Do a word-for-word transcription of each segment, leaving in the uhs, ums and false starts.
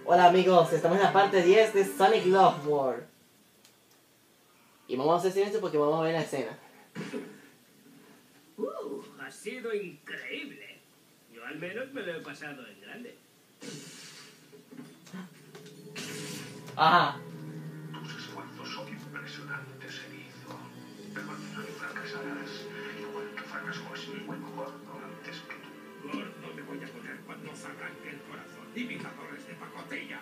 Hola amigos, estamos en la parte diez de Sonic Love World. Y vamos a hacer silencio porque vamos a ver la escena. Uh, ha sido increíble. Yo al menos me lo he pasado en grande. Ajá. Tus esfuerzos son impresionantes, Erizo. Pero al final fracasarás. Igual que fracasó ese hueco gordo antes que tú. Gordo me voy a poner cuando os arranque el corazón. Imitadores de pacotilla.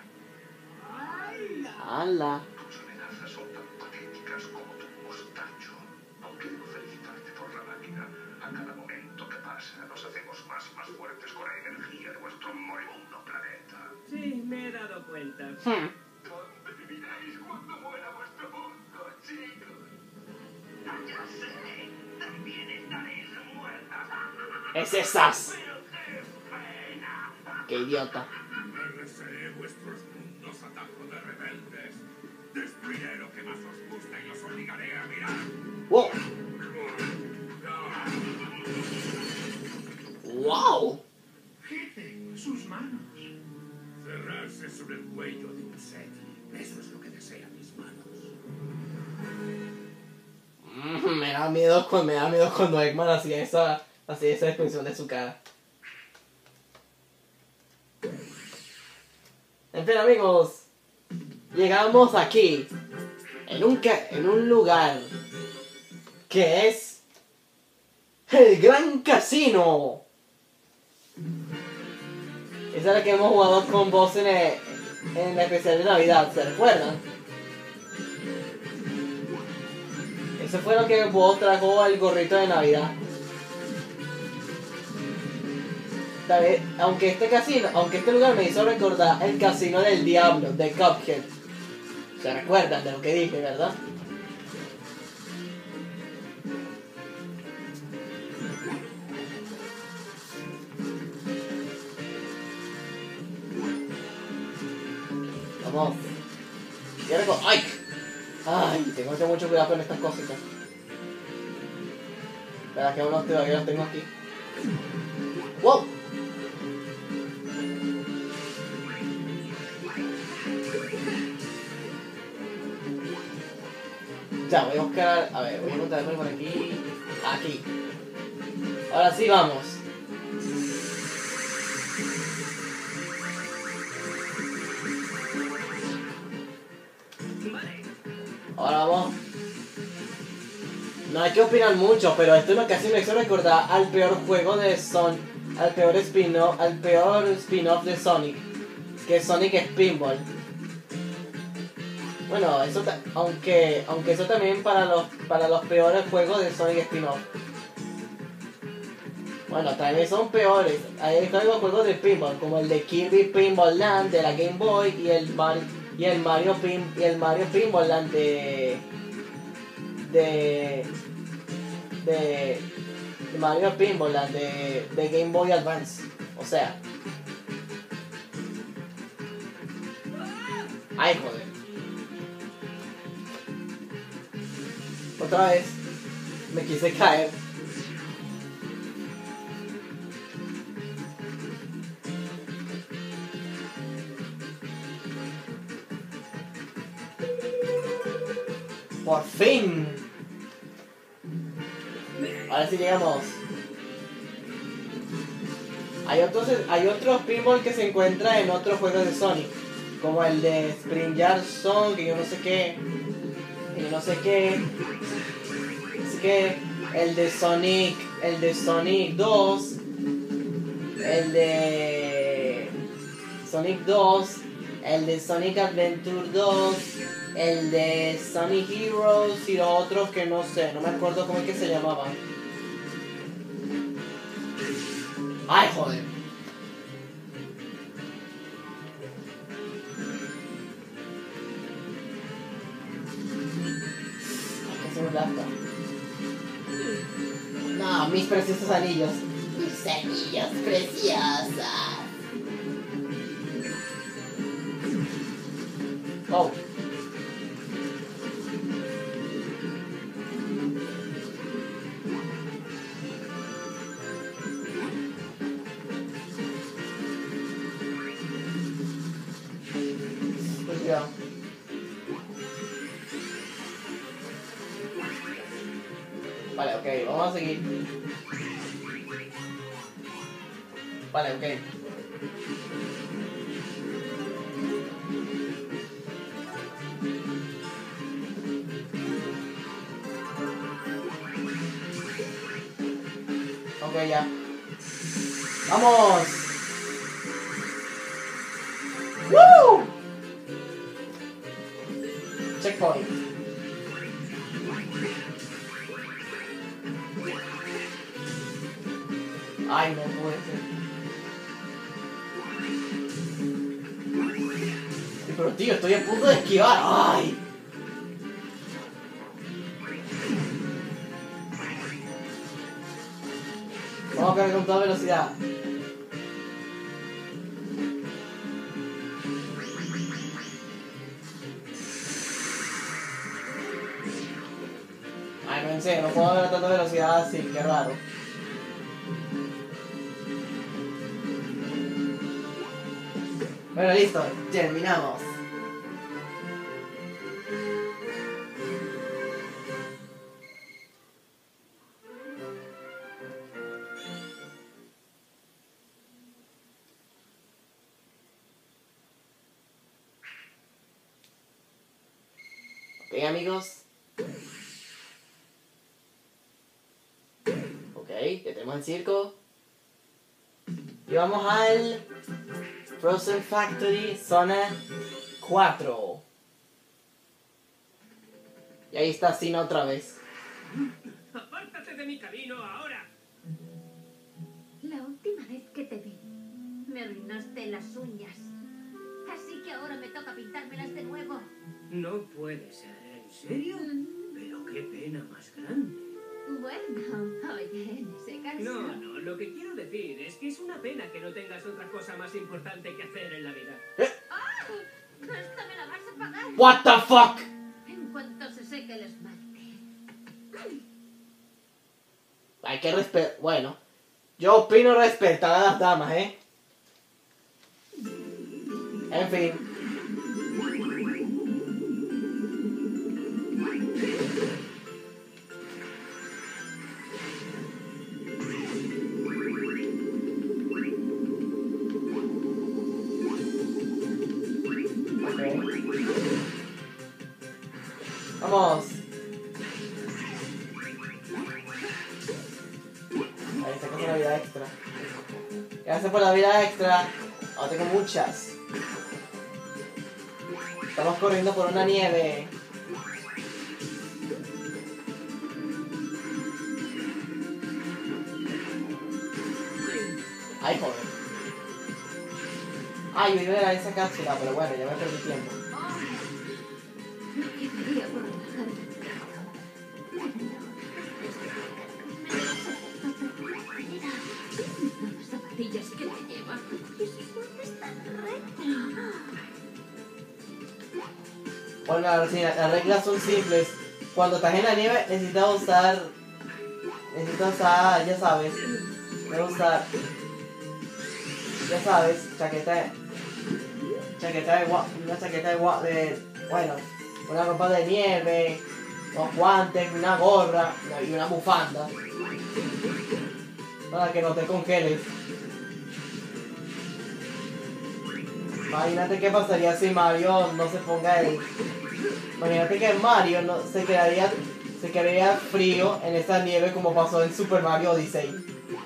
¡Hala! Tus amenazas son tan patéticas como tu mostacho. Aunque debo felicitarte por la máquina. A cada momento que pasa nos hacemos más y más fuertes con la energía de vuestro moribundo planeta. Sí, me he dado cuenta. Hmm. ¿Dónde viviréis cuando muera vuestro mundo, chicos? Ya sé, también estaréis muertas. ¡Es esas! Pero qué pena. ¡Qué idiota! Regresaré vuestros mundos atajo de rebeldes. Destruiré lo que más os gusta y os obligaré a mirar. ¡Wow! ¡Wow! Jefe, sus manos. Cerrarse sobre el cuello de un Seti. Eso es lo que desean mis manos. Mm, me da miedo cuando me da miedo cuando Eggman hacía esa, hacía esa expresión de su cara. En fin amigos, llegamos aquí en un ca en un lugar que es el Gran Casino. Esa es la que hemos jugado con vos en, el, en la especial de Navidad, ¿se recuerdan? Ese fue lo que vos trajo el gorrito de Navidad. Tal vez, aunque este casino, aunque este lugar me hizo recordar el casino del diablo, de Cuphead. ¿Se recuerdan de lo que dije, verdad? Vamos. Quiero co- ¡Ay! Ay, tengo que tener mucho cuidado con estas cositas. Espera que aún no todavía los tengo aquí. ¡Wow! Ya, voy a buscar... A ver, voy a encontrar por aquí... Aquí. Ahora sí, vamos. Vale. Ahora vamos. No hay que opinar mucho, pero esto es lo que casi me hizo recordar al peor juego de Sonic, al peor spin-off, al peor spin-off de Sonic, que es Sonic Spinball. Bueno, eso ta- aunque aunque eso también para los para los peores juegos de Sonic spin-off. Bueno, tal vez son peores. Hay juegos de pinball como el de Kirby Pinball Land de la Game Boy y el Mario y el Mario Pin y el Mario Pinball Land de de de, de Mario Pinball Land de, de Game Boy Advance. O sea, ay joder. Otra vez me quise caer. Por fin. Ahora sí llegamos. Hay otros, hay otros pinball que se encuentran en otros juegos de Sonic, como el de Spring Yard Song, que yo no sé qué, y yo no sé qué, así que el de Sonic, el de Sonic dos, el de Sonic dos, el de Sonic Adventure dos, el de Sonic Heroes y los otros que no sé, no me acuerdo cómo es que se llamaban. ¡Ay, joder! ¿Qué se me gasta? No, mis preciosos anillos. Mis anillos preciosos. Oh. go. Vale, ok, vamos a seguir. Vale, ok. Ok, ya. ¡Vamos! ¡Woo! Checkpoint. Ay, no puede ser. Pero tío, estoy a punto de esquivar. ¡Ay! Vamos a cargar con toda velocidad. Ay, no, en serio, no puedo ver a tanta velocidad así, qué raro. Bueno, listo, terminamos. Ok, amigos. Ok, ya tenemos el circo. Y vamos al Frozen Factory Zona cuatro. Y ahí está Sina otra vez. ¡Apártate de mi camino ahora! La última vez que te vi, me arruinaste las uñas. Así que ahora me toca pintármelas de nuevo. No puede ser, ¿en serio? Pero qué pena más grande. Bueno, oye, en ese caso... No, no, lo que quiero decir es que es una pena que no tengas otra cosa más importante que hacer en la vida. ¡Ah! ¡Esta me la vas a pagar! What the fuck? En cuanto se seque el esmalte. Hay que respetar. Bueno, yo opino respetar a las damas, ¿eh? En fin. Vamos. Ahí está con la vida extra. Gracias por la vida extra. Ahora tengo muchas. Estamos corriendo por una nieve. Ay, joder. Ay, yo iba a esa cápsula, pero bueno, ya me perdí tiempo. Me quedaría por relajarme. Las zapatillas que te llevan. Esos golpes tan rectos. Bueno, sí, las reglas son simples. Cuando estás en la nieve necesitas usar... Necesitas usar, ya sabes. Debes usar... Ya sabes, chaqueta... Chaqueta de gua... Una chaqueta de gua... De, bueno, una ropa de nieve, unos guantes, una gorra y una bufanda. Para que no te congeles. Imagínate qué pasaría si Mario no se ponga el... Imagínate que Mario no, se quedaría se quedaría frío en esa nieve como pasó en Super Mario Odyssey.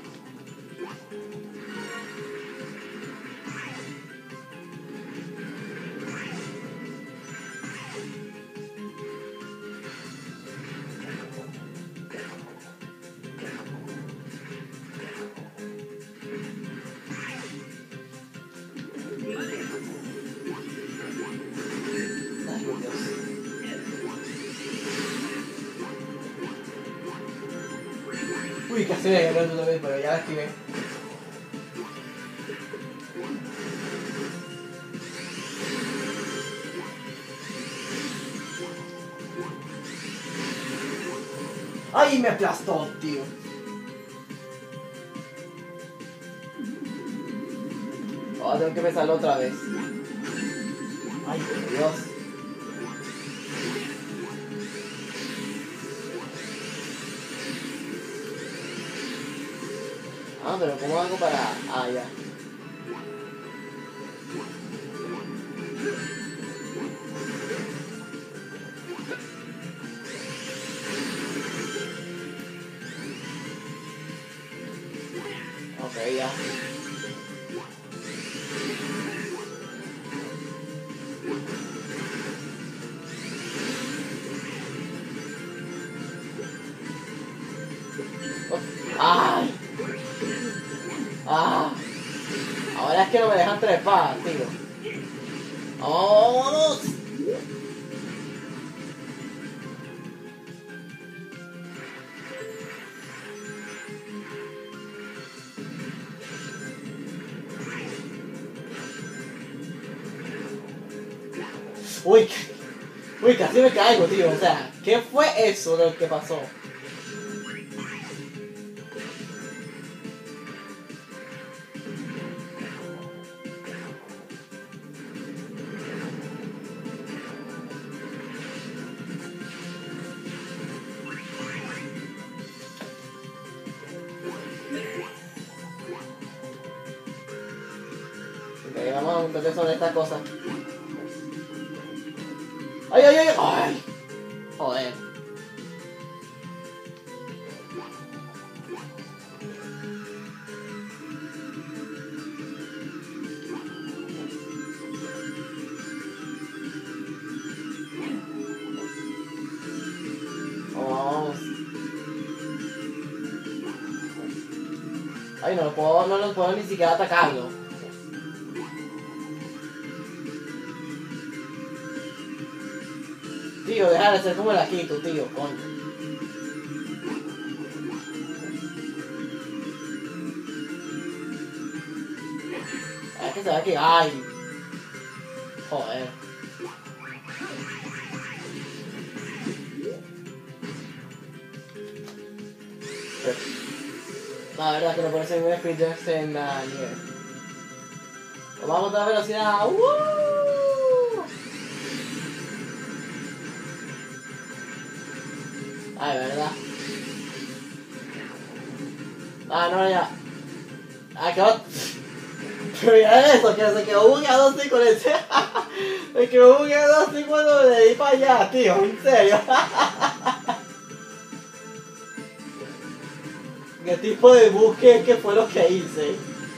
Ay, por Dios. Uy, casi me ganó otra vez, pero ya la esquivé. ¡Ay, me aplastó, tío! Oh, tengo que empezarlo otra vez. Ay, por Dios. Ah, pero ¿cómo hago para...? Ah, ya. Ok, ya. Oh, ¡ay! ¡Ah! Ahora es que no me dejan trepar, tío. ¡Vámonos! Uy, uy, casi me caigo, tío. O sea, ¿qué fue eso de lo que pasó? Ok, vamos a entender sobre esta cosa. ¡Ay, ay, ay! ¡Ay! Joder. Vamos. Ay, no lo puedo, no lo puedo ni siquiera atacarlo. Tío, deja de ser como el Akito, tío, coño. Es que se ve aquí, ay. Joder. La verdad que no puede ser muy speedruns en la nieve. Vamos a toda velocidad. ¡Uh! Ay, verdad. Ah, no, ya. Ah, quedó. Pero ya eso, que se quedó bugueado así con ese. Me quedó bugueado así cuando le di para allá, tío. En serio. ¿Qué tipo de bug que, que fue lo que hice?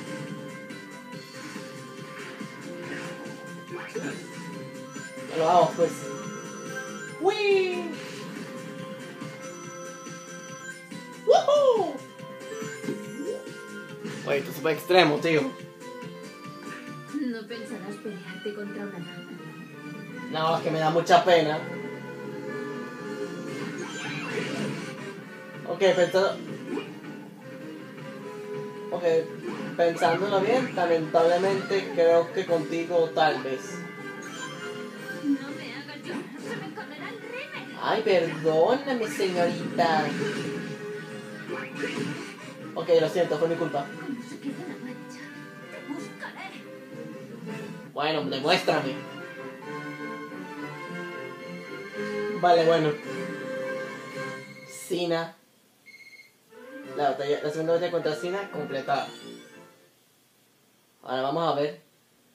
Bueno, vamos pues. ¡Wii! ¡Woohoo! Oye, esto es súper extremo, tío. No pensarás pelearte contra una dama. No, es que me da mucha pena. Ok, pensando... Ok, pensándolo bien, lamentablemente creo que contigo tal vez. No me hagas llorar, se me correrá el rímel. Ay, perdóname, señorita. Ok, lo siento, fue mi culpa. Cuando se quede la mancha, te buscaré. Bueno, demuéstrame. Vale, bueno. Sina. La, batalla, la segunda batalla contra Sina completada. Ahora vamos a ver.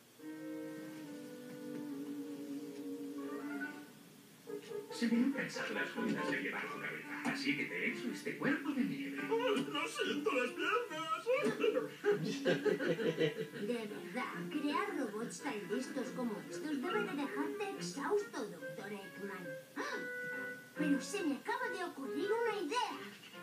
Se me han cansado las ruinas de llevar tu cabeza, así que te he hecho este cuerpo de nieve. ¡No siento las piernas! De verdad, crear robots tan listos como estos debe de dejarte exhausto, doctor Eggman. ¡Ah! Pero se me acaba de ocurrir una idea.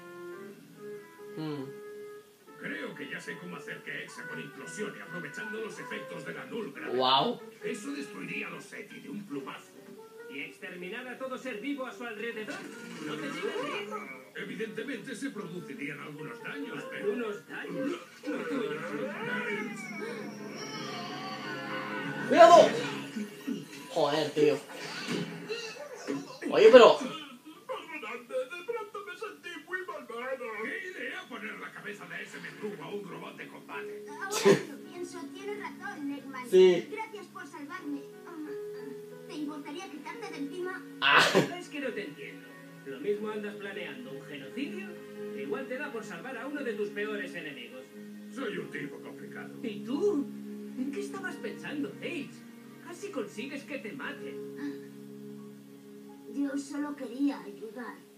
Hmm. Creo que ya sé cómo hacer que Exa con implosión y aprovechando los efectos de la Null Gravedad. Wow. Eso destruiría a los SETI de un plumazo. ¿Y exterminar a todo ser vivo a su alrededor? ¿No te digo? Evidentemente se producirían algunos daños, pero... ¿Unos daños? Lo tuyo es un ¡Cuidado! Joder, tío. Oye, pero... Perdonadme, de pronto me sentí muy malvado. ¿Qué idea poner la cabeza de ese mendrugo a un robot de combate? Ahora que lo pienso, tienes razón, Eggman. Sí. Gracias por salvarme. Ah, forma... Ah. Es que no te entiendo. Lo mismo andas planeando un genocidio, igual te da por salvar a uno de tus peores enemigos. Soy un tipo complicado. ¿Y tú? ¿En qué estabas pensando, Paige? Casi consigues que te maten. Yo solo quería ayudar.